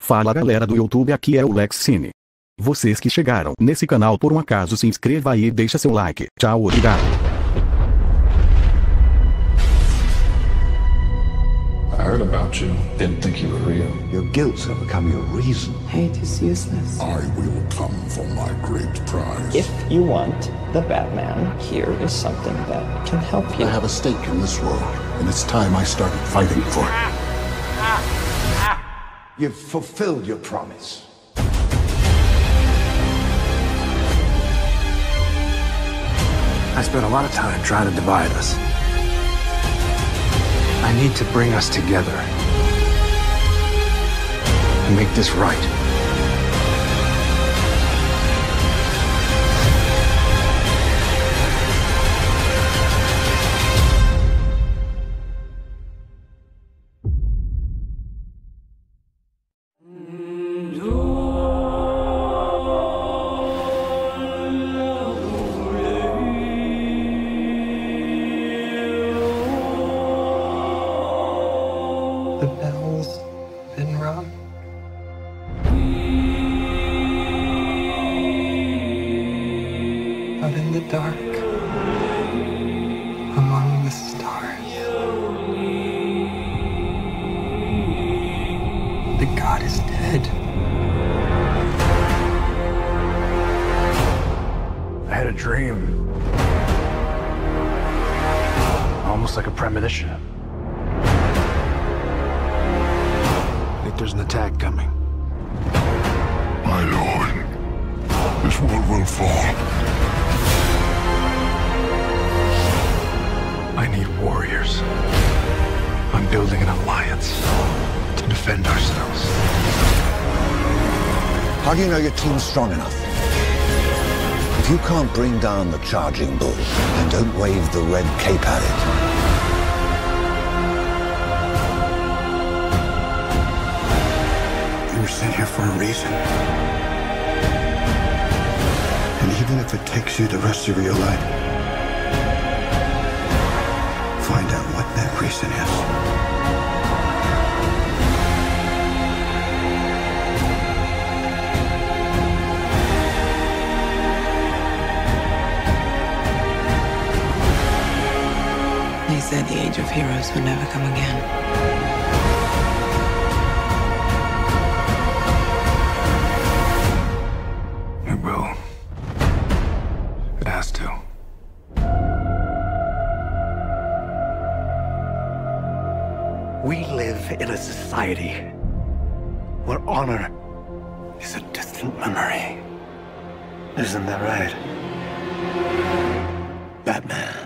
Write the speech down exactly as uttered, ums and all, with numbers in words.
Fala galera do YouTube, aqui é o Lex Cine. Vocês que chegaram nesse canal por um acaso, se inscreva aí e deixa seu like. Tchau, obrigado. I heard about you. Didn't think you were real. Your guilt's have become your reason. Hate is useless. I will come for my great prize. If you want the Batman, here is something that can help you. I have a stake in this world, and it's time I started fighting for it. You've fulfilled your promise. I spent a lot of time trying to divide us. I need to bring us together and make this right. The bell's been rung. Out in the dark, among the stars, the god is dead. I had a dream. Almost like a premonition. I think there's an attack coming. My lord, this world will fall. I need warriors. I'm building an alliance to defend ourselves. How do you know your team's strong enough? If you can't bring down the charging bull, then don't wave the red cape at it. You were sent here for a reason. And even if it takes you the rest of your life, find out what that reason is. They said the age of heroes would never come again. It will. It has to. We live in a society where honor is a distant memory. Isn't that right, Batman?